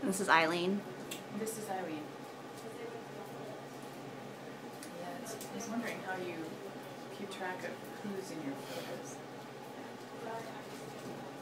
This is Ilene. This is Irene. Yeah, I was wondering how you keep track of who's in your photos.